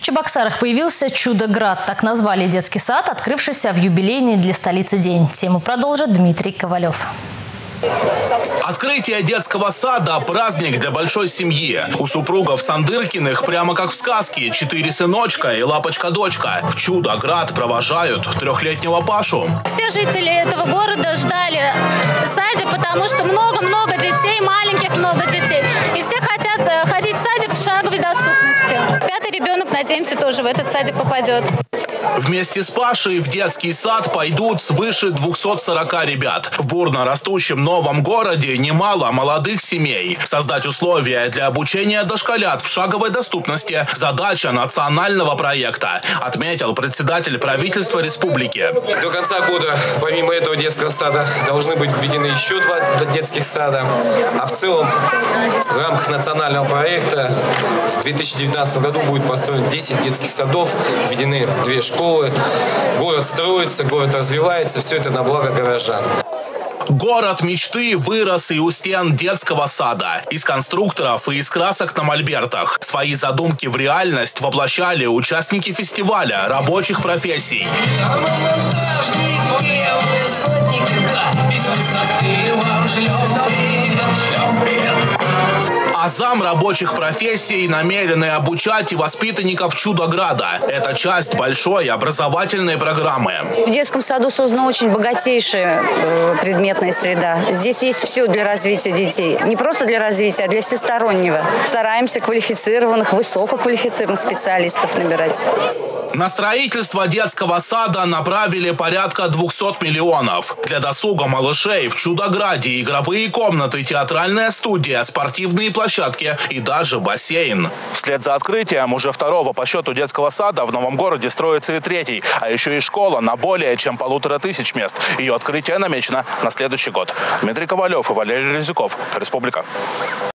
Чебоксарах появился «Чудо-град». Так назвали детский сад, открывшийся в юбилейный для столицы день. Тему продолжит Дмитрий Ковалев. Открытие детского сада – праздник для большой семьи. У супругов Сандыркиных прямо как в сказке. 4 сыночка и лапочка-дочка. В «Чудо-град» провожают 3-летнего Пашу. Все жители этого города ждали садик, потому что много-много детей, маленьких много детей. И все хотят ходить в садик в шаговой доступности. 5-й ребенок, надеемся, тоже в этот садик попадет. Вместе с Пашей в детский сад пойдут свыше 240 ребят. В бурно растущем новом городе немало молодых семей. Создать условия для обучения дошколят в шаговой доступности – задача национального проекта, отметил председатель правительства республики. До конца года, помимо этого детского сада, должны быть введены еще 2 детских сада. А в целом, в рамках национального проекта в 2019 году будет построено 10 детских садов, введены 2 школы. Город строится, город развивается, все это на благо горожан. Город мечты вырос и у стен детского сада. Из конструкторов и из красок на мольбертах. Свои задумки в реальность воплощали участники фестиваля рабочих профессий. А зам рабочих профессий намерены обучать и воспитанников «Чудо-града». Это часть большой образовательной программы. В детском саду создана очень богатейшая предметная среда. Здесь есть все для развития детей. Не просто для развития, а для всестороннего. Стараемся квалифицированных, высококвалифицированных специалистов набирать. На строительство детского сада направили порядка 200 миллионов. Для досуга малышей в «Чудо-граде» игровые комнаты, театральная студия, спортивные площадки и даже бассейн. Вслед за открытием уже 2-го по счету детского сада в новом городе строится и 3-й, а еще и школа на более чем 1500 мест. Ее открытие намечено на следующий год. Дмитрий Ковалев и Валерий Резюков. Республика.